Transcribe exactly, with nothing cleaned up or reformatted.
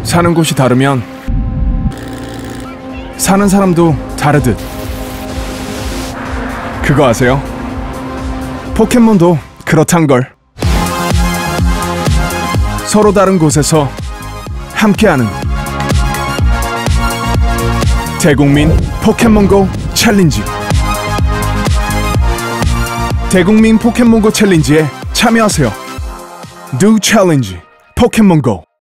사는 곳이 다르면 사는 사람도 다르듯. 그거 아세요? 포켓몬도 그렇단걸. 서로 다른 곳에서 함께하는 대국민 포켓몬고 챌린지. 대국민 포켓몬고 챌린지에 참여하세요. Do Challenge 포켓몬고.